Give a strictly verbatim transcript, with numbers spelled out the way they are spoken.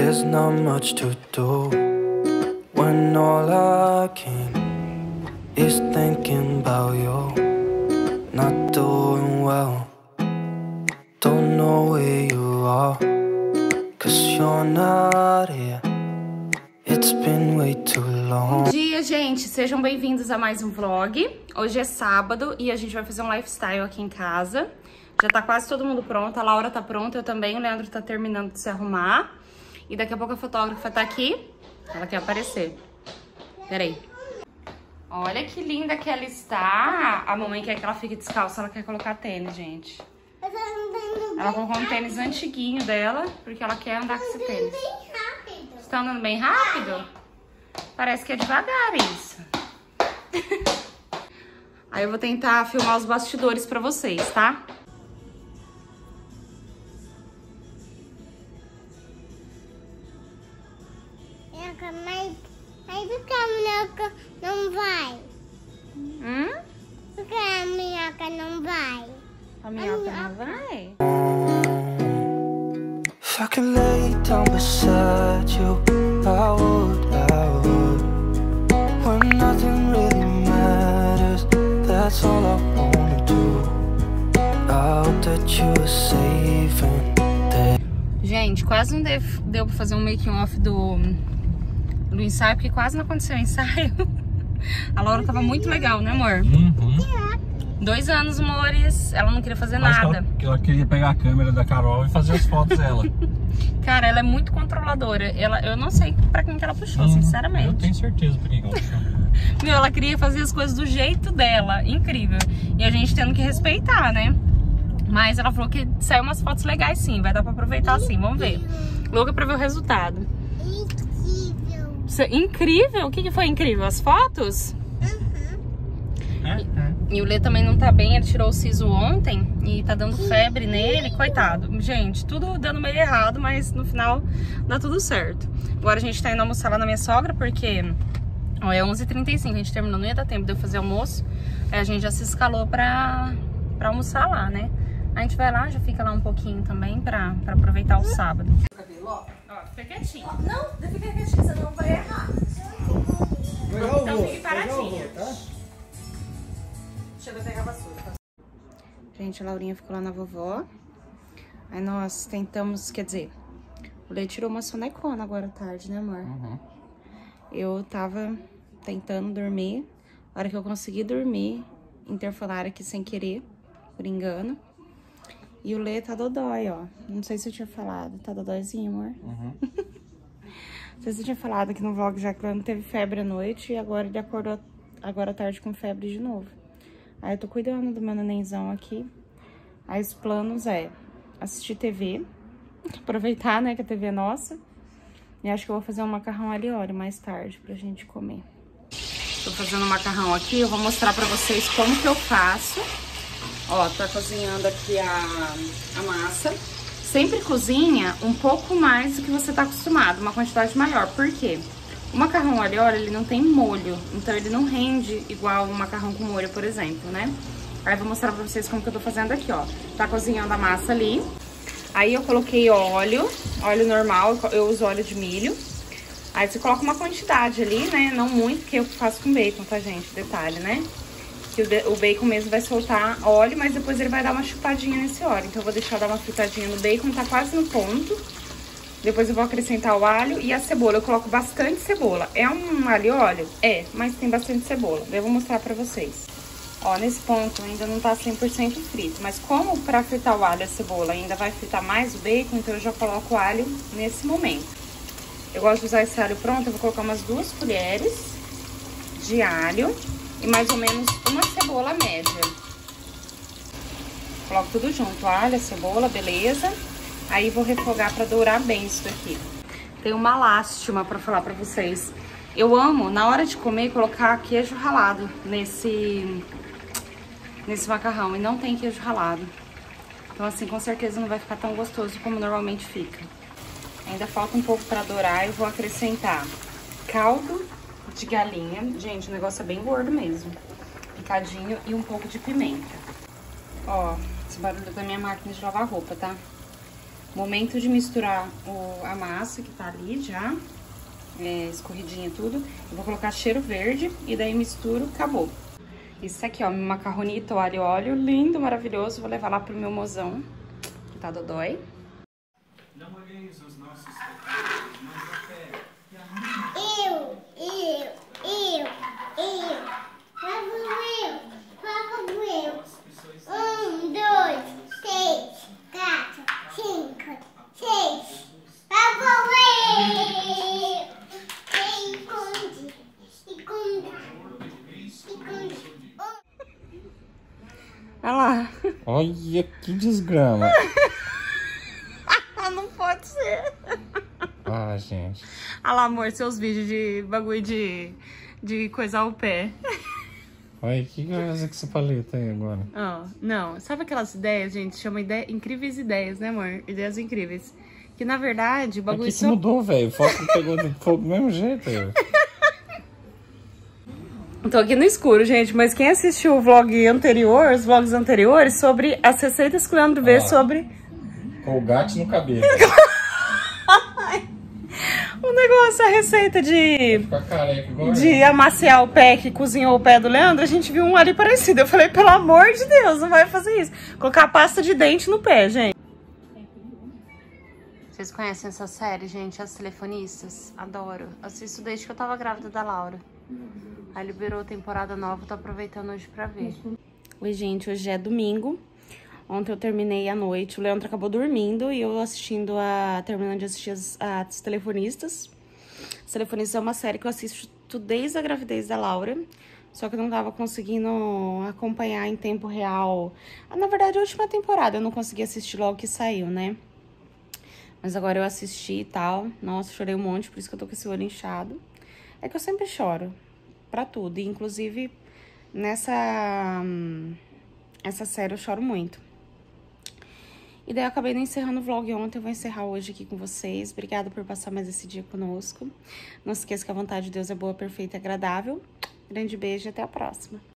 there's not much to do when all I can is thinking about you. Not doing well, don't know where you are, 'cause you're not here. It's been way too long. Bom dia, gente! Sejam bem-vindos a mais um vlog. Hoje é sábado e a gente vai fazer um lifestyle aqui em casa. Já tá quase todo mundo pronto, a Laura tá pronta, eu também, o Leandro tá terminando de se arrumar. E daqui a pouco a fotógrafa tá aqui, ela quer aparecer. Peraí. Olha que linda que ela está. A mamãe quer que ela fique descalça, ela quer colocar tênis, gente. Ela colocou um tênis antiguinho dela, porque ela quer andar com esse tênis. Você tá andando bem rápido? Parece que é devagar isso. Aí eu vou tentar filmar os bastidores pra vocês, tá? Mas, mas por que a minhoca não vai? Hum? Por que a minhoca não vai? A minhoca não vai? If I could lay down beside you, I would, I would. When nothing really matters, that's all I wanna do. I hope that you are safe and that... Gente, quase não deu, deu pra fazer um making off do, do ensaio, porque quase não aconteceu o ensaio. A Laura tava muito legal, né, amor? Uhum. Dois anos, amores, ela não queria fazer Mas nada. Ela, ela queria pegar a câmera da Carol e fazer as fotos dela. Cara, ela é muito controladora. Ela, eu não sei pra quem que ela puxou, Hum, sinceramente. Eu tenho certeza por que ela puxou. Meu, ela queria fazer as coisas do jeito dela. Incrível. E a gente tendo que respeitar, né? Mas ela falou que saiu umas fotos legais sim. Vai dar pra aproveitar sim. Vamos ver. Louca pra ver o resultado. Incrível. Isso é incrível? O que, que foi incrível? As fotos? É, é. E o Lê também não tá bem, ele tirou o siso ontem e tá dando febre nele, coitado. Gente, tudo dando meio errado, mas no final dá tudo certo. Agora a gente tá indo almoçar lá na minha sogra, porque ó, é onze e trinta e cinco, a gente terminou, não ia dar tempo de eu fazer almoço. Aí a gente já se escalou pra, pra almoçar lá, né? A gente vai lá, já fica lá um pouquinho também pra, pra aproveitar o sábado. Ó, fica quietinho. Não, fica quietinho, você não vai errar. Então fique paradinha. Deixa eu pegar a vassoura. Gente, a Laurinha ficou lá na vovó. Aí nós tentamos, quer dizer, o Lê tirou uma sonecona agora à tarde, né, amor? Uhum. Eu tava tentando dormir. A hora que eu consegui dormir, interfolaram aqui sem querer, por engano. E o Lê tá dodói, ó. Não sei se eu tinha falado. Tá dodóizinho, amor? Uhum. Não sei se eu tinha falado aqui no vlog já que o Leandro teve febre à noite e agora ele acordou agora à tarde com febre de novo. Aí eu tô cuidando do meu nenenzão aqui. Aí os planos é assistir T V, aproveitar, né, que a T V é nossa. E acho que eu vou fazer um macarrão ali, olha, mais tarde pra gente comer. Tô fazendo um macarrão aqui, eu vou mostrar pra vocês como que eu faço. Ó, tá cozinhando aqui a, a massa. Sempre cozinha um pouco mais do que você tá acostumado, uma quantidade maior. Por quê? O macarrão alho e óleo, ele não tem molho, então ele não rende igual um macarrão com molho, por exemplo, né? Aí eu vou mostrar pra vocês como que eu tô fazendo aqui, ó. Tá cozinhando a massa ali. Aí eu coloquei óleo, óleo normal, eu uso óleo de milho. Aí você coloca uma quantidade ali, né? Não muito, porque eu faço com bacon, tá, gente? Detalhe, né? Que o bacon mesmo vai soltar óleo, mas depois ele vai dar uma chupadinha nesse óleo. Então eu vou deixar dar uma fritadinha no bacon, tá quase no ponto. Depois eu vou acrescentar o alho e a cebola. Eu coloco bastante cebola. É um alho e óleo? É, mas tem bastante cebola. Eu vou mostrar pra vocês. Ó, nesse ponto ainda não tá cem por cento frito. Mas como pra fritar o alho e a cebola ainda vai fritar mais o bacon, então eu já coloco o alho nesse momento. Eu gosto de usar esse alho pronto. Eu vou colocar umas duas colheres de alho e mais ou menos uma cebola média. Coloco tudo junto, alho, a cebola, beleza. Aí vou refogar pra dourar bem isso daqui. Tem uma lástima pra falar pra vocês. Eu amo, na hora de comer, colocar queijo ralado nesse, nesse macarrão. E não tem queijo ralado. Então assim, com certeza não vai ficar tão gostoso como normalmente fica. Ainda falta um pouco pra dourar. Eu vou acrescentar caldo de galinha. Gente, o negócio é bem gordo mesmo. Picadinho e um pouco de pimenta. Ó, esse barulho da minha máquina de lavar roupa, tá? Momento de misturar o, a massa que tá ali já, é, escorridinha tudo. Eu vou colocar cheiro verde e daí misturo, acabou. Isso aqui, ó, meu macarronito alho e óleo, lindo, maravilhoso. Vou levar lá pro meu mozão, que tá dodói. Eu, eu, eu, eu. Vamos eu, vamos eu. Um, dois, três, quatro, cinco, seis. Vamos eu. Esconde, esconde, esconde. Olha lá. Olha que desgrama. Não pode ser. Ah, gente. Olha lá, amor, seus vídeos de bagulho de, de coisar o pé. Olha, o que que vai fazer com essa paleta aí agora? Ó, não, sabe aquelas ideias, gente? Chama ideia, incríveis ideias, né, amor? Ideias incríveis. Que, na verdade, o bagulho Aqui que só... mudou, velho. O foco pegou de fogo do mesmo jeito. Véio. Tô aqui no escuro, gente, mas quem assistiu o vlog anterior, os vlogs anteriores, sobre as receitas que o Leandro vê Ah. sobre... Colgate no cabelo. O negócio, a receita de... Ficar careca igual de eu. amaciar o pé que cozinhou o pé do Leandro, a gente viu um ali parecido. Eu falei, pelo amor de Deus, não vai fazer isso. Colocar pasta de dente no pé, gente. Vocês conhecem essa série, gente? As Telefonistas? Adoro. Assisto desde que eu tava grávida da Laura. Aí liberou temporada nova, tô aproveitando hoje pra ver. Oi, gente, hoje é domingo. Ontem eu terminei a noite, o Leandro acabou dormindo e eu assistindo a... terminando de assistir as, as Telefonistas. As Telefonistas é uma série que eu assisto desde a gravidez da Laura, só que eu não tava conseguindo acompanhar em tempo real. Na verdade, a última temporada eu não consegui assistir logo que saiu, né? Mas agora eu assisti e tal. Nossa, chorei um monte, por isso que eu tô com esse olho inchado. É que eu sempre choro pra tudo, e inclusive nessa... essa série eu choro muito. E daí eu acabei não encerrando o vlog ontem, eu vou encerrar hoje aqui com vocês. Obrigada por passar mais esse dia conosco. Não se esqueça que a vontade de Deus é boa, perfeita e agradável. Grande beijo e até a próxima.